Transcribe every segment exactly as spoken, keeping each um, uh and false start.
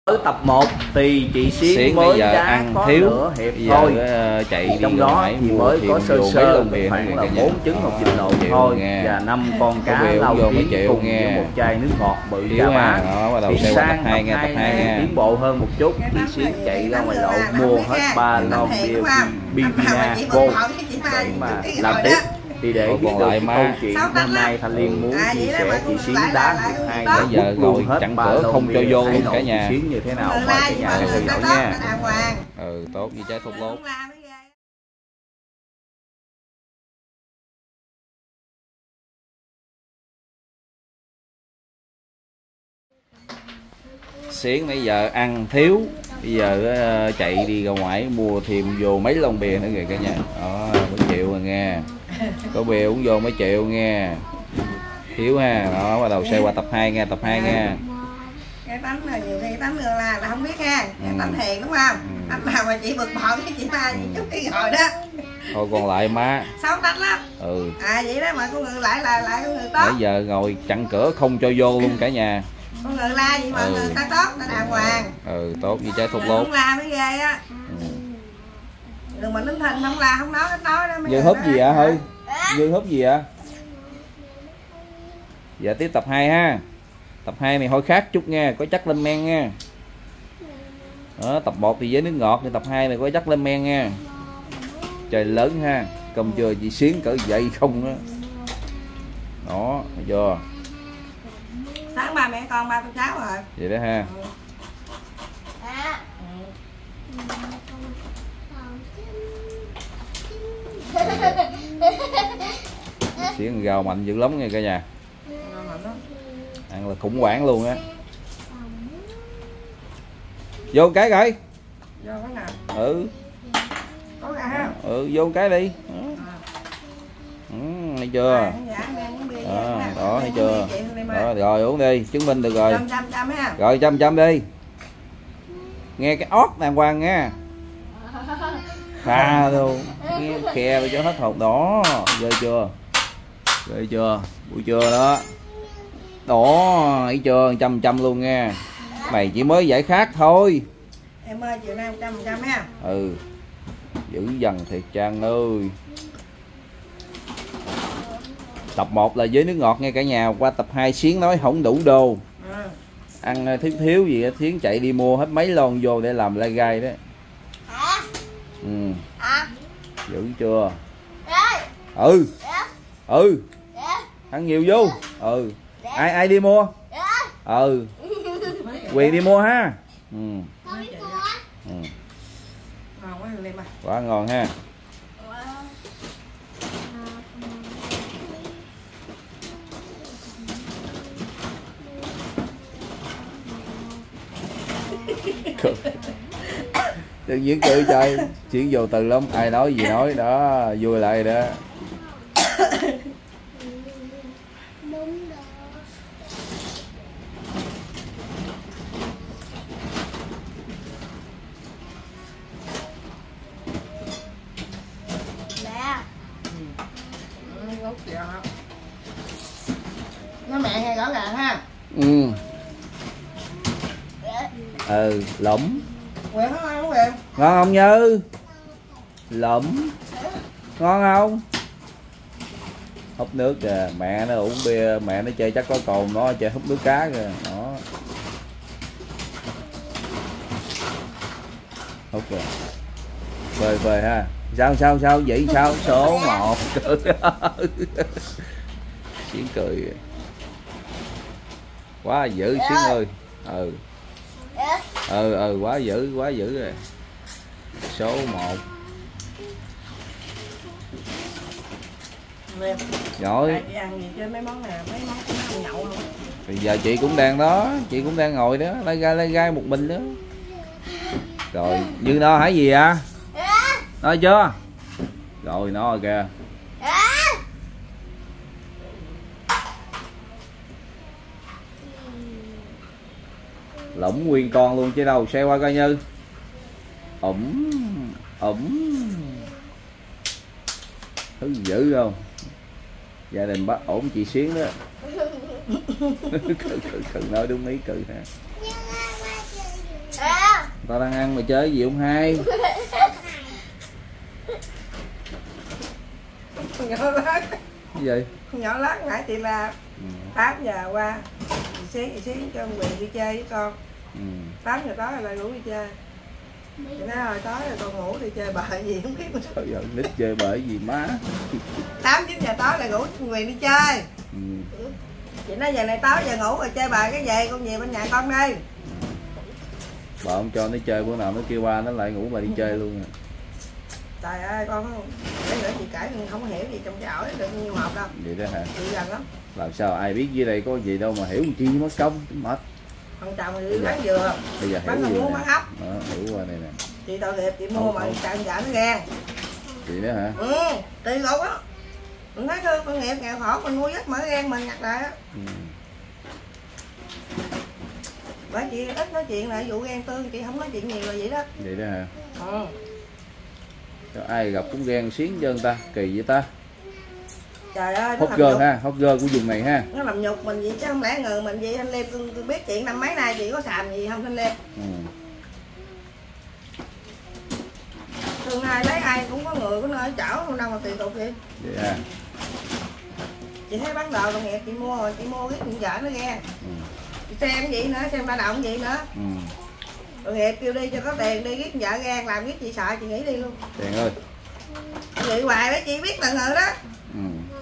Ở tập một thì chị Xuyến, Xuyến mới đã ăn có thiếu nửa hiệp thôi, chạy trong đó thì mới có sơ sơ khoảng là bốn trứng một vịt lộn thôi và năm con cá lau yếm cùng với một chai nước ngọt bự Chà Bá. Thì sang tập hai tiến bộ hơn một chút, chị Xuyến chạy ra ngoài lộ mua hết ba lon bia Bivina vô để mà làm tiếp. Thì để biết được câu chuyện hôm nay Thanh Liên muốn chia sẻ chị Xuyến đá hiệp hai bây giờ rồi chặn cửa không cho vô luôn cả nhà. Xuyến như thế nào mời cả nhà theo dõi nha. Ừ, tốt như trái thuốc lốt. Xuyến bây giờ ăn thiếu, bây giờ chạy đi ra ngoài mua thêm vô mấy lon bia nữa kìa cả nhà. Đó, mấy triệu rồi nghe. Có bia uống vô mấy triệu nghe. Thiếu ha. Đó, bắt đầu xe qua tập hai nha, tập hai nha. Cái tánh là nhiều khi tánh là, là không biết nha, cái tánh hiền đúng không? Ừ. Tánh nào mà chị bực bội với chị ba chị chút đi rồi đó. Thôi còn lại má. Xấu tánh lắm. Ừ. À vậy đó mà con người lại là lại con người tốt. Bây giờ ngồi chặn cửa không cho vô luôn cả nhà. Con người la gì mà ừ. người ta tốt, ta đàng hoàng. Ừ, tốt như trái thuốc lốt. Không la mới ghê á. Ừ. Đừng mà nín thinh không la không nói nói đó. Dư húp gì ạ Hư? Dư húp gì ạ? Giờ tiếp tập hai ha. Tập hai này hơi khác chút nha, có chắc lên men nha. Đó, tập một thì với nước ngọt, nhưng tập hai này có chắc lên men nha. Trời lớn ha, cầm chưa chị Xuyến cỡ vậy không đó. Đó, thấy chưa? Sáng ba mẹ con ba con cháu rồi. Vậy đó ha. Ừ. Xuyến gào mạnh dữ lắm nha cả nhà. Ăn là khủng hoảng luôn á. Vô cái rồi. Vô cái nào? Ừ. Có ra ha. Ừ, vô cái đi. Ừ, thấy chưa? Đó, đó thấy chưa? Đó, rồi uống đi, chứng minh được rồi. Rồi chăm chăm đi. Nghe cái ót đàng hoàng nha. Pha luôn. Nghe khe cho hết hột đỏ. Ghê chưa? Ghê chưa? Buổi trưa đó. Đó, thấy chưa? Trăm trăm luôn nha. Mày chỉ mới giải khát thôi. Em ơi, chiều nay một trăm phần trăm ha. Ừ. Dữ dằn thiệt Trang ơi. Tập một là với nước ngọt nghe cả nhà. Qua tập hai Xuyến nói không đủ đô. Ừ. Ăn thiếu thiếu gì á, Xuyến chạy đi mua hết mấy lon vô để làm lai gai đó. Hả? Ừ. Hả? Dữ chưa? Ừ. Ừ. Ăn nhiều vô. Ừ. Ai ai đi mua? Ừ. Quyền đi mua ha. Ừ. Ừ. Quá ngon ha. Tự nhiên cười trời, chuyện vô từ lắm, ai nói gì nói đó, vui lại đó. Nó mẹ hay rõ ràng ha. Ừ. Ừ, lỏng. Quyền không ăn Quyền. Ngon không Như? Lỏng. Ngon không? Húp nước kìa, mẹ nó uống bia, mẹ nó chơi chắc có cồn, nó chơi húp nước cá kìa. Đó. Húp kìa. Vời vời ha. Sao sao sao vậy sao? Số một. Xuyến cười. Quá dữ Xuyến ơi. Ừ. Ừ ừ quá dữ, quá dữ rồi. Số một. Rồi. Bây giờ chị cũng đang đó, chị cũng đang ngồi đó, lai gai lai gai một mình đó. Rồi, Như nó hả gì à? Nói chưa? Rồi nó rồi kìa. Lỏng nguyên con luôn chứ đâu, xe qua coi Như. Ẩm ẩm. Thứ dữ không? Gia đình bác ổn chị Xuyến đó. Cự, cự, cự, nói đúng ý cự ha. tao đang ăn mày chơi gì không hay? Con nhỏ lát. Cái gì? Con nhỏ lát nãy chị là ừ. tám giờ qua xí xí cho ông Quyền đi chơi với con. Ừ. tám giờ tối là ngủ đi chơi. Chị nói rồi tối rồi con ngủ đi chơi bời gì không biết. Trời ơi, nít chơi bời gì má. tám chín giờ tối là ngủ Quyền đi chơi. Ừ. Chị nói giờ này tối giờ ngủ rồi chơi bời cái gì, con về bên nhà con đi. Bà không cho nó chơi, bữa nào nó kêu ba nó lại ngủ bà đi ừ. chơi luôn. Trời ơi con không, cái nữa chị kể không hiểu gì trong cái ổi được nhiều học đâu. Vậy đó hả? Chị gần lắm. Làm sao ai biết dưới đây có gì đâu mà hiểu chi mất công mệt. Ông chồng thì bán dừa. Bây giờ bán hiểu muốn bán ốc. Đó, hiểu qua đây nè. Chị tội nghiệp chị mua không, mà chồng vợ nó ghen. Chị đó hả? Ừ, tùy gục á. Mình thấy thương tội nghiệp nghèo khổ mình mua giấc mở ghen mình nhặt lại á. Ừ. Bởi chị ít nói chuyện lại vụ ghen tương, chị không nói chuyện nhiều là vậy đó. Vậy đó hả? Ừ. Cho ai gặp cũng ghen xiến cho người ta, kỳ vậy ta. Trời ơi, hot girl ha, hot girl của vùng này ha. Nó làm nhục mình vậy chứ không lẽ ngờ mình vậy. Thanh Liêm tôi biết chuyện năm mấy nay chị có xàm gì không Thanh Liêm? Ừ. Thường ai lấy ai cũng có người có nơi chảo không đâu mà tùy tục vậy. Vậy à. Chị thấy bán đồ đồng nghiệp chị mua rồi, chị mua cái chuyện vợ nó ghen. Ừ. Chị xem gì nữa, xem ba động gì nữa. Ừ. Đồng nghiệp kêu đi cho có tiền đi, giết vợ ghen làm giết chị sợ chị nghỉ đi luôn. Tiền ơi. Chị hoài đó chị biết là ngờ đó. Ừ.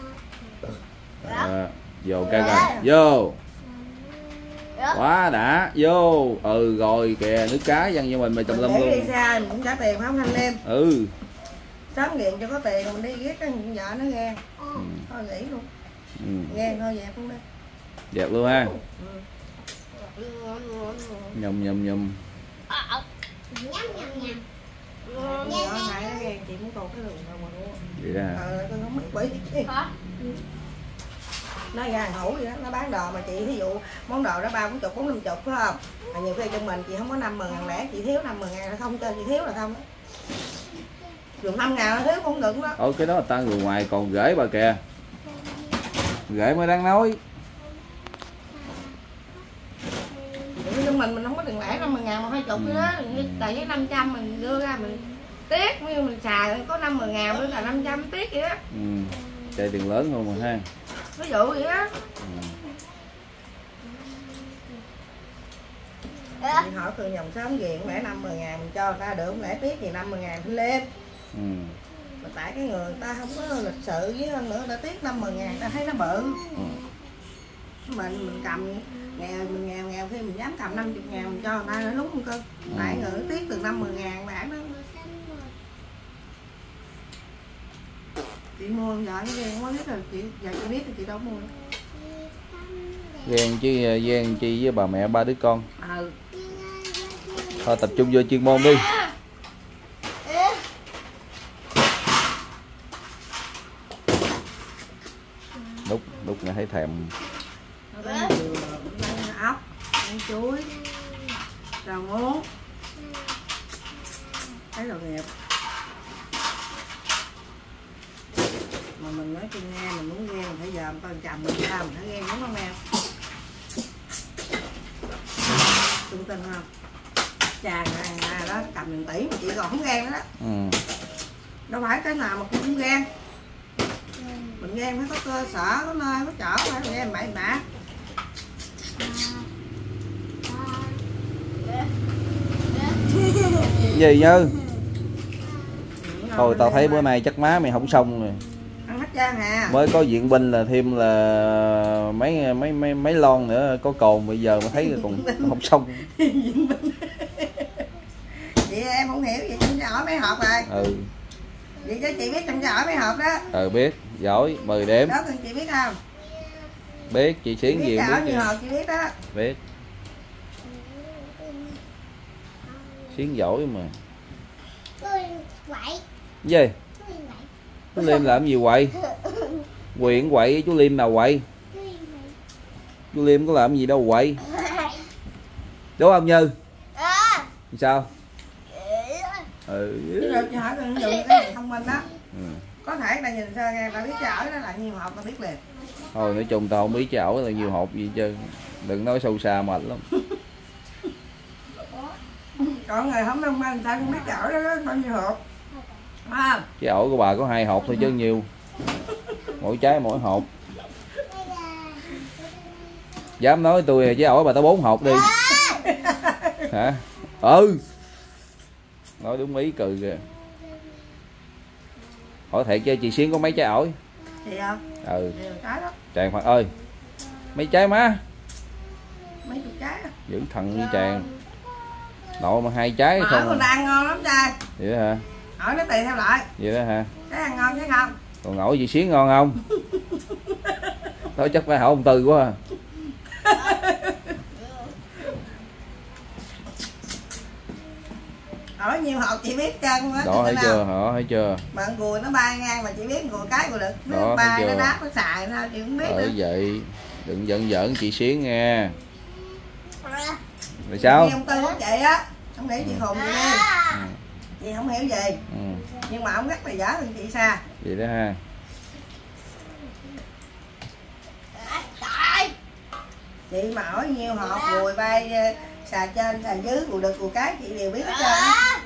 À, vô cái coi vô quá đã vô. Ừ rồi kìa, nước cá văng cho mình mày tùm lum luôn. Đi xa mình cũng trả tiền phải không Thanh Liêm? Ừ. Sớm nghiện cho có tiền mình đi ghét cái vợ nó ghen. Ừ. Thôi nghỉ luôn. Ừ. Ghen thôi dẹp luôn đi. Dẹp luôn ha. Ừ. Nhầm nhầm nhầm. Nhỏ này nó ghen chị muốn còn cái đường đâu mà mua. Vậy đó hả? Ờ, tôi không biết bởi gì. Nó ra hủ vậy đó, nó bán đồ mà chị ví dụ món đồ đó ba bốn chục bốn năm chục phải không? Mà nhiều khi trong mình chị không có năm mười ngàn lẻ, chị thiếu năm mười ngàn là không cho chị thiếu là không đó. Dùng năm ngàn là thiếu cũng được đó. Ồ cái đó là ta người ngoài còn gửi bà kìa. Gửi mới đáng nói. Trong mình mình không có tiền lẻ năm mươi ngàn mà hai chục cái đó, tại với năm trăm mình đưa ra mình tiếc, như mình xài có năm mươi ngàn nữa là năm trăm tiếc vậy đó. Ừ. Chạy tiền lớn không mà ha. Ví dụ vậy á. Ừ. Thì họ thường dòng sớm viện lẽ năm mươi ngàn mình cho người ta được, lẽ tiếc gì năm mươi ngàn thêm lên. Ừ. Mà tại cái người ta không có lịch sự với hơn nữa, người ta tiếc năm mươi ngàn ta thấy nó bự. Ừ. Mình mình cầm nghèo, mình nghèo nghèo khi mình dám cầm năm mươi ngàn mình cho người ta nữa đúng không cơ? Ừ. Tại người tiếc từ năm mươi ngàn bản đó. Chị mua vợ nó ghen quá biết rồi, chị giờ chị biết thì chị đâu mua. Ghen chứ ghen chi với bà mẹ ba đứa con. Ừ. Thôi tập trung vô chuyên môn đi. Đúc đúc nghe thấy thèm. Nó bán dừa, bán ốc, bán chuối, rau muống. Thấy đồ nghiệp. Mà mình nói cho nghe mình muốn nghe mình phải giờ con chồng mình làm mình phải nghe đúng không em? Trung tin không? Chàng này đó cầm tiền tỷ mà chị còn không ghen nữa đó. Ừ. Đâu phải cái nào mà cũng không ghen. Mình ghen phải có cơ sở, có nơi, có chỗ, phải ghen bậy bạ. Gì Như? Thôi tao thấy bữa nay chắc má mày không xong rồi. Ăn hết trơn à. Mới có viện binh là thêm là mấy mấy mấy mấy lon nữa có cồn, bây giờ mà thấy còn không xong. Vậy em không hiểu vậy trong ổi mấy hộp rồi. Ừ. Vậy chứ chị biết trong ổi mấy hộp đó. Ừ biết, giỏi, mười đếm. Đó cần chị biết không? Biết, chị Xiến gì biết. Biết nhiều hộp chị biết đó. Biết. Xiến giỏi mà. Gì? Chú Liêm làm gì quậy? Quyền quậy, chú Liêm nào quậy? Chú Liêm có làm gì đâu quậy? Đúng không Như? Sao? Ừ. Chứ được chị hỏi con dùng cái gì thông minh đó. Ừ. Có thể là nhìn sơ nghe, ta biết cái ổi đó là nhiều hộp ta biết liền. Thôi nói chung tao không biết cái ổi là nhiều hộp gì chứ. Đừng nói sâu xa mệt lắm. còn người không đông anh ta không biết ổi đó bao nhiêu hộp à. Cái ổi của bà có hai hộp thôi chứ nhiêu, mỗi trái mỗi hộp. Dám nói tôi chứ ổi bà tới bốn hộp đi. Hả? Ừ, nói đúng ý cười kìa. Hỏi thiệt chứ chị Xuyến có mấy trái ổi? Chị không? Ừ. Trái đó. Tràn Phật ơi, mấy trái má? Mấy chục trái đó. Giữ thằng như Tràn. Nội mà hai trái mà không. Ổi còn ăn ngon lắm trai. Vậy đó hả? Ổi nó tùy theo loại. Vậy đó hả? Trái ăn ngon chứ không? Còn ổi chị Xuyến ngon không? Nói chắc phải hỏi ông Tư quá à. Ổi nhiều hộp chị biết chân á. Đó thấy chưa, họ thấy chưa. Mà gùi nó ba ngang mà chị biết gùi cái gùi được. Đó, nó ba nó đáp nó xài thôi chị không biết. Bởi vậy đừng giận giỡn chị Xuyến nha. Rồi sao? Ông Tư của chị á, ông nghĩ chị khùng vậy đi. Ừ. Chị không hiểu gì. Ừ. Nhưng mà ông rất là dở hơn chị xa. Vậy đó ha. Chị mà hỏi nhiêu hộp gùi bay xà trên xà dưới gùi được gùi cái chị đều biết hết trơn.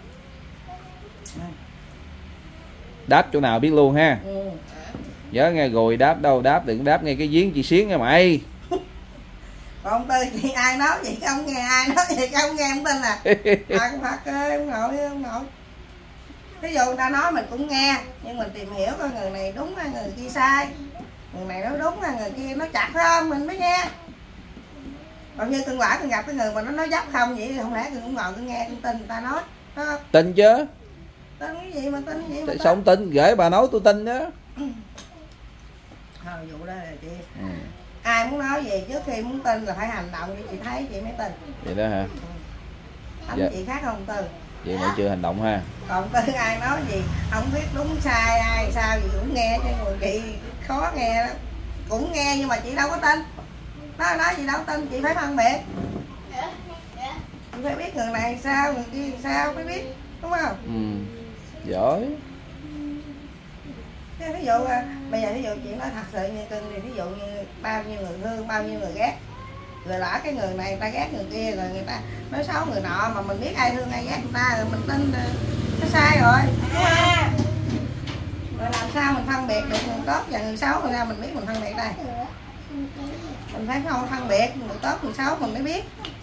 Đáp chỗ nào biết luôn ha. Ừ. Nhớ nghe rồi đáp đâu đáp đừng đáp nghe cái giếng chị Xuyến nha mày. Còn Tư chị ai nói vậy không nghe, ai nói vậy không nghe không tin à. Ông Phật ơi ông nội ông nội. Ví dụ người ta nói mình cũng nghe, nhưng mình tìm hiểu coi người này đúng hay người kia sai. Người này nói đúng hay người kia nói chặt phải không mình mới nghe. Còn như cưng quả cưng gặp cái người mà nó nói dốc không vậy thì không lẽ cưng cũng ngồi cưng nghe cưng tin người ta nói phải không? Tin chứ. Tin cái gì mà tin vậy mà sao không tin, gửi bà nói tôi tin đó. Thôi vụ đó là chị. Ừ. Ai muốn nói gì trước khi muốn tin là phải hành động để chị thấy chị mới tin. Vậy đó hả? Anh Dạ. chị khác không Tư. Vậy mà chưa hành động ha. Còn Tư ai nói gì không biết đúng sai ai sao gì cũng nghe chứ người chị khó nghe lắm. Cũng nghe nhưng mà chị đâu có tin. Nó nói gì đâu tin, chị phải phân biệt. Chị phải biết người này sao, người kia sao mới biết, đúng không? Ừ. Giỏi. Ví dụ bây giờ ví dụ chị nói thật sự như cưng thì ví dụ như bao nhiêu người thương, bao nhiêu người ghét. Rồi lỡ cái người này người ta ghét người kia rồi người ta nói xấu người nọ mà mình biết ai thương ai ghét người ta rồi mình tin nó sai rồi, đúng không? Rồi làm sao mình phân biệt được người tốt và người xấu, rồi ra mình biết mình phân biệt đây. Mình phải không phân biệt người tốt người xấu mình mới biết.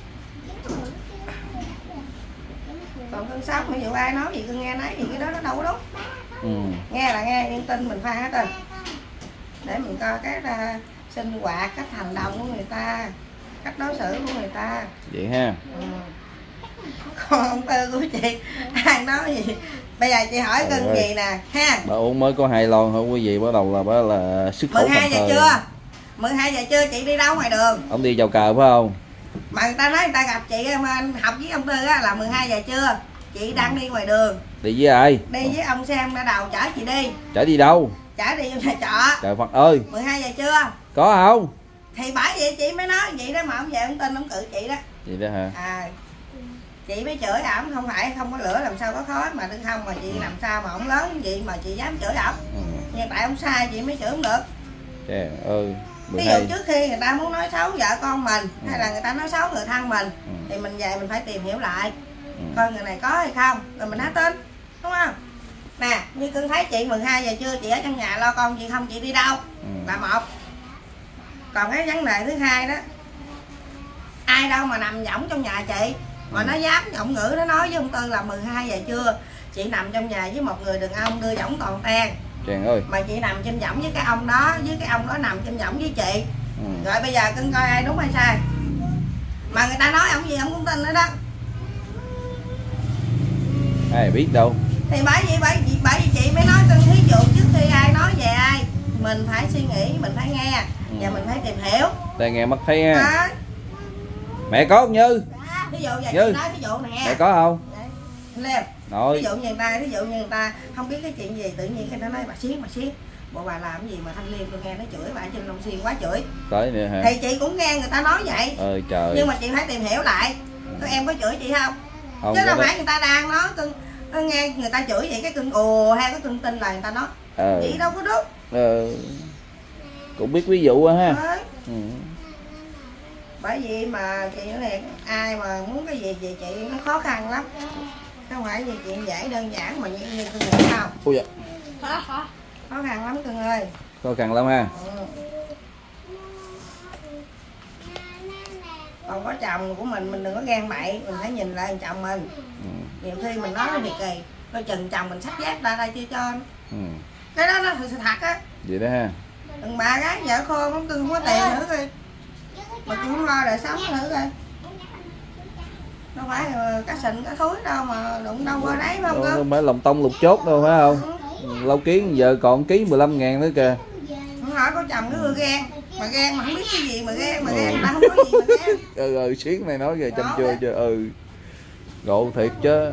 Còn cưng sống ví dụ ai nói gì cưng nghe nói gì cái đó nó đâu có đúng. Ừ. Nghe là nghe nhưng tin mình phải tin để mình coi cái uh, sinh hoạt, cách hành động của người ta, cách đối xử của người ta. Vậy ha. Ừ. Còn ông Tư của chị ai nói gì bây giờ chị hỏi cưng gì nè ha. Bà uống mới có hai lon thôi quý vị, bắt đầu là bà là sức khổ mười hai giờ trưa mười hai giờ trưa chị đi đâu ngoài đường? Ông đi chào cờ phải không? Mà người ta nói người ta gặp chị học với ông Tư á là mười hai giờ trưa chị đang đi ngoài đường. Đi với ai? Đi với ông Sam đã đầu chở chị đi. Chở đi đâu? Chở đi vô nhà trọ. Trời Phật ơi. mười hai giờ trưa. Có không? Thì bởi vậy chị mới nói vậy đó mà ông về ông tin ông cự chị đó. Vậy đó hả? À, chị mới chửi ổng không phải không có lửa làm sao có khói mà đừng không mà chị làm sao mà ổng lớn vậy mà chị dám chửi ổng. Ừ. Nhưng tại ông sai chị mới chửi không được. Trời ơi. Ví dụ trước khi người ta muốn nói xấu vợ con mình ừ. hay là người ta nói xấu người thân mình ừ. thì mình về mình phải tìm hiểu lại ừ. coi người này có hay không rồi mình nói tin, đúng không? Nè như cưng thấy chị mười hai giờ trưa chị ở trong nhà lo con chị không chị đi đâu ừ. là một. Còn cái vấn đề thứ hai đó, ai đâu mà nằm võng trong nhà chị mà ừ. nó dám giọng ngữ nó nói với ông Tư là mười hai giờ trưa chị nằm trong nhà với một người đàn ông đưa võng toàn ten. Trời ơi. Mà chị nằm trên võng với cái ông đó, với cái ông đó nằm trên võng với chị ừ. Rồi bây giờ cưng coi ai đúng hay sai. Mà người ta nói ông gì ông cũng tin nữa đó. Ai biết đâu. Thì bởi vì bởi vì, bởi vì chị mới nói cưng thí dụ trước khi ai nói về ai mình phải suy nghĩ, mình phải nghe ừ. và mình phải tìm hiểu. Tai nghe mắt thấy ha. À. Mẹ có không Như? Ví dụ giờ Như. chị nói ví dụ nè. Mẹ có không? Liêm. Nội. Ví dụ như người ta, ví dụ như người ta không biết cái chuyện gì tự nhiên cái nó nói bà Xuyến bà Xuyến bộ bà làm cái gì mà Thanh Liêm tôi nghe nó chửi bà trên Long Xuyên quá chửi. Tới nè hả? Thì chị cũng nghe người ta nói vậy. Ơi trời. Nhưng mà chị phải tìm hiểu lại. Các em có chửi chị không? Không chứ đâu đó. phải người ta đang nói cưng nghe người ta chửi vậy cái cưng ồ hay cái cưng tin là người ta nói. Ờ. Chị đâu có đúng. Ờ. Cũng biết ví dụ ha. Ờ. Ừ. Bởi vì mà chị này ai mà muốn cái gì chị chị nó khó khăn lắm, không phải gì chuyện dễ đơn giản mà như như tôi nghĩ không. Ôi dạ. Khó khó khó khăn lắm cưng ơi. Khó khăn lắm ha. Ừ. Còn có chồng của mình mình đừng có ghen bậy, mình phải nhìn lại chồng mình. Ừ. Nhiều khi mình nói thì kỳ, coi chừng chồng mình sắp giác ra đây chưa cho. Ừ. Cái đó nó thật sự thật á. Vậy đó ha. Đừng bà gái vợ khôn không cưng, không có tiền nữa coi. Mà cũng không lo đời sống nữa coi. Đâu phải cá sình cá thúi đâu mà đụng đâu qua đấy phải không cơ? Không phải lòng tông lục chốt đâu phải không? Ừ. Lâu Kiến giờ còn ký mười lăm ngàn nữa kìa. Không hỏi có chồng cứ ghen. Mà ghen mà không biết cái gì mà ghen mà ghen, ta không có gì mà ghen. Ừ ừ xuyến này nói về chăm chưa chưa ừ. Ngộ thiệt chứ.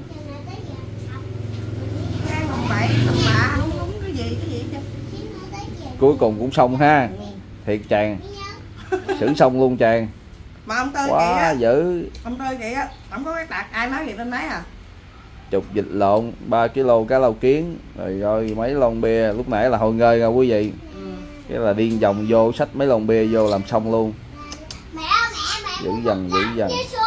Ghen không bậy, không bạ, không đúng cái gì cái gì chứ. Cuối cùng cũng xong ha. Ừ. Thiệt chàng. Xử xong luôn chàng. Mà ông Tư quá chị á, dữ. ông Tư chị á, ông có cái tạc ai nói gì bên đấy à? Chục vịt lộn, ba ki lô cá lau kiến, rồi rồi mấy lon bia, lúc nãy là hồi ngơi ra quý vị. Ừ. Cái là điên vòng vô xách mấy lon bia vô làm xong luôn. Mẹ, mẹ, mẹ, dữ dần dữ dần.